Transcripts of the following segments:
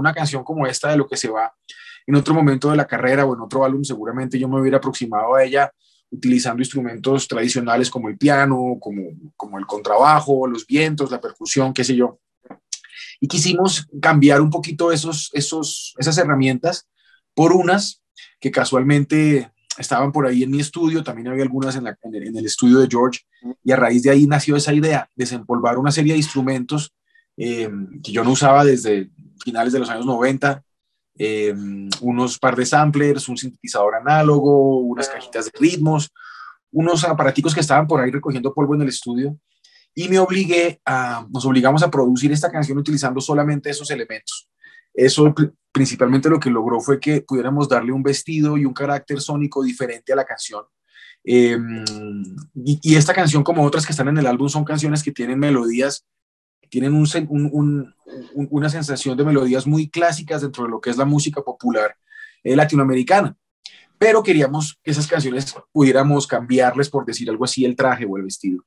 una canción como esta de Lo que se va en otro momento de la carrera o en otro álbum, seguramente yo me hubiera aproximado a ella utilizando instrumentos tradicionales como el piano, como el contrabajo, los vientos, la percusión, qué sé yo. Y quisimos cambiar un poquito esas herramientas por unas que casualmente estaban por ahí en mi estudio, también había algunas en el estudio de George, y a raíz de ahí nació esa idea, desempolvar una serie de instrumentos que yo no usaba desde finales de los años 90, unos par de samplers, un sintetizador análogo, unas cajitas de ritmos, unos aparaticos que estaban por ahí recogiendo polvo en el estudio, y nos obligamos a producir esta canción utilizando solamente esos elementos. Eso principalmente lo que logró fue que pudiéramos darle un vestido y un carácter sónico diferente a la canción. Eh, y esta canción, como otras que están en el álbum, son canciones que tienen melodías, tienen una sensación de melodías muy clásicas dentro de lo que es la música popular latinoamericana. Pero queríamos que esas canciones pudiéramos cambiarles, por decir algo así, el traje o el vestido.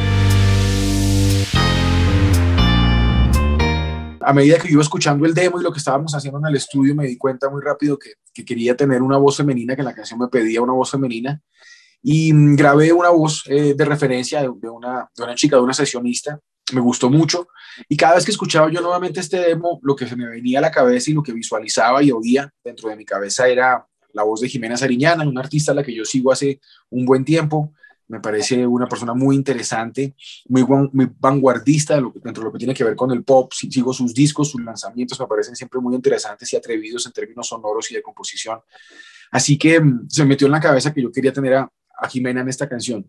A medida que yo iba escuchando el demo y lo que estábamos haciendo en el estudio, me di cuenta muy rápido que quería tener una voz femenina, que la canción me pedía una voz femenina, y grabé una voz de referencia de una chica, de una sesionista. Me gustó mucho, y cada vez que escuchaba yo nuevamente este demo, lo que se me venía a la cabeza y lo que visualizaba y oía dentro de mi cabeza era la voz de Jimena Sariñana, una artista a la que yo sigo hace un buen tiempo. Me parece una persona muy interesante, muy vanguardista dentro de lo que tiene que ver con el pop. Sigo sus discos, sus lanzamientos, me parecen siempre muy interesantes y atrevidos en términos sonoros y de composición. Así que se me metió en la cabeza que yo quería tener a Jimena en esta canción.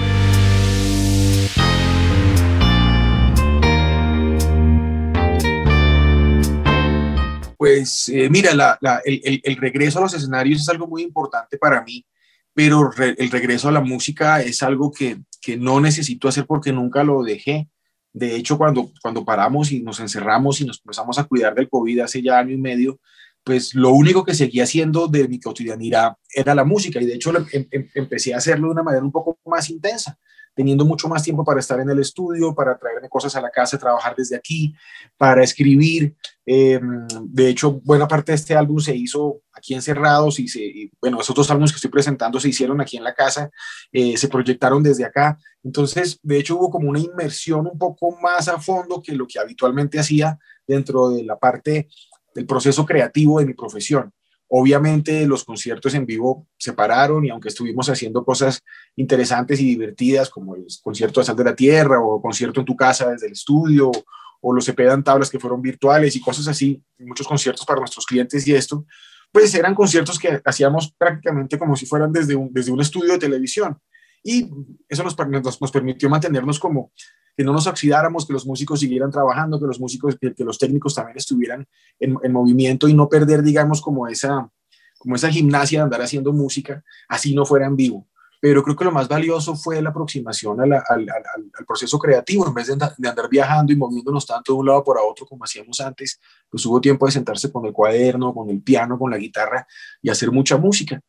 Pues mira, el regreso a los escenarios es algo muy importante para mí, pero el regreso a la música es algo que no necesito hacer porque nunca lo dejé. De hecho, cuando paramos y nos encerramos y nos empezamos a cuidar del COVID hace ya año y medio, pues lo único que seguía haciendo de mi cotidianidad era la música, y de hecho empecé a hacerlo de una manera un poco más intensa, teniendo mucho más tiempo para estar en el estudio, para traerme cosas a la casa, trabajar desde aquí, para escribir. De hecho, buena parte de este álbum se hizo aquí encerrados y bueno, esos dos álbumes que estoy presentando se hicieron aquí en la casa, se proyectaron desde acá. Entonces, de hecho, hubo como una inmersión un poco más a fondo que lo que habitualmente hacía dentro de la parte del proceso creativo de mi profesión. Obviamente los conciertos en vivo se pararon, y aunque estuvimos haciendo cosas interesantes y divertidas como el concierto de Sal de la Tierra o concierto en tu casa desde el estudio, o los EP Dan Tablas que fueron virtuales y cosas así, muchos conciertos para nuestros clientes, y esto, pues eran conciertos que hacíamos prácticamente como si fueran desde un estudio de televisión, y eso nos permitió mantenernos como que no nos oxidáramos, que los músicos siguieran trabajando, que los técnicos también estuvieran en movimiento, y no perder, digamos, como esa gimnasia de andar haciendo música, así no fuera en vivo. Pero creo que lo más valioso fue la aproximación al proceso creativo. En vez de andar viajando y moviéndonos tanto de un lado para otro como hacíamos antes, pues hubo tiempo de sentarse con el cuaderno, con el piano, con la guitarra y hacer mucha música.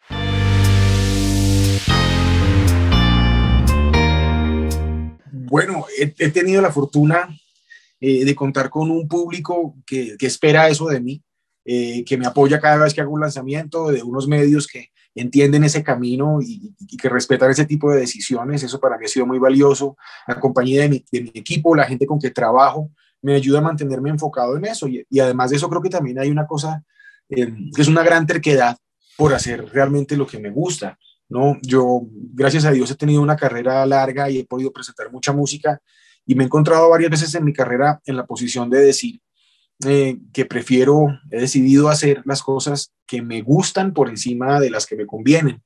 Bueno, he tenido la fortuna de contar con un público que espera eso de mí, que me apoya cada vez que hago un lanzamiento, de unos medios que entienden ese camino y que respetan ese tipo de decisiones. Eso para mí ha sido muy valioso. La compañía de mi equipo, la gente con que trabajo, me ayuda a mantenerme enfocado en eso. Y además de eso, creo que también hay una cosa que es una gran terquedad por hacer realmente lo que me gusta, ¿no? Yo, gracias a Dios, he tenido una carrera larga y he podido presentar mucha música, y me he encontrado varias veces en mi carrera en la posición de decir que he decidido hacer las cosas que me gustan por encima de las que me convienen.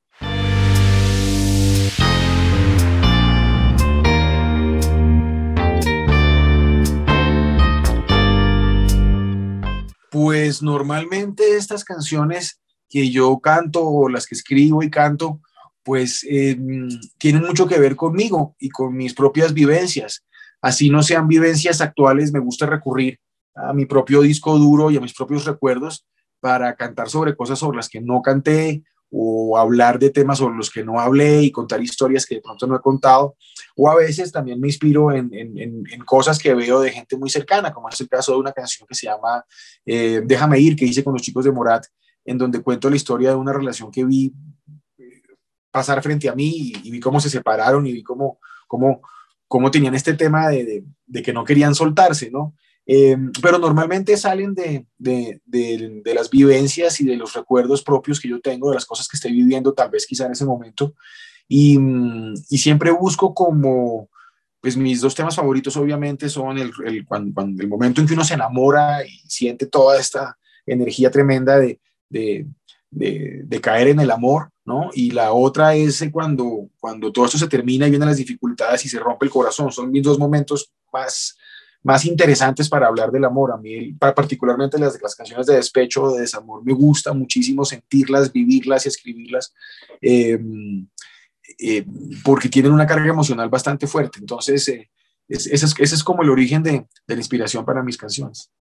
Pues normalmente estas canciones que yo canto, o las que escribo y canto, pues tienen mucho que ver conmigo y con mis propias vivencias. Así no sean vivencias actuales, me gusta recurrir a mi propio disco duro y a mis propios recuerdos para cantar sobre cosas sobre las que no canté, o hablar de temas sobre los que no hablé y contar historias que de pronto no he contado, o a veces también me inspiro en cosas que veo de gente muy cercana, como es el caso de una canción que se llama Déjame ir, que hice con los chicos de Morat, en donde cuento la historia de una relación que vi pasar frente a mí y vi cómo se separaron y vi cómo tenían este tema de que no querían soltarse, ¿no? Pero normalmente salen de las vivencias y de los recuerdos propios que yo tengo, de las cosas que estoy viviendo, tal vez quizá en ese momento, y siempre busco como, pues mis dos temas favoritos obviamente son el momento en que uno se enamora y siente toda esta energía tremenda de caer en el amor, ¿no? Y la otra es cuando todo esto se termina y vienen las dificultades y se rompe el corazón. Son mis dos momentos más interesantes para hablar del amor. A mí, particularmente las canciones de despecho, de desamor, me gusta muchísimo sentirlas, vivirlas y escribirlas, eh, eh, porque tienen una carga emocional bastante fuerte. Entonces, ese es como el origen de la inspiración para mis canciones.